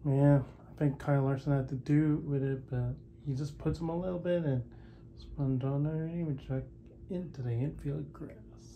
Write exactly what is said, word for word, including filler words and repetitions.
Yeah, I think Kyle Larson had to do with it, but he just puts him a little bit and spun down there Nemechek into the infield grass.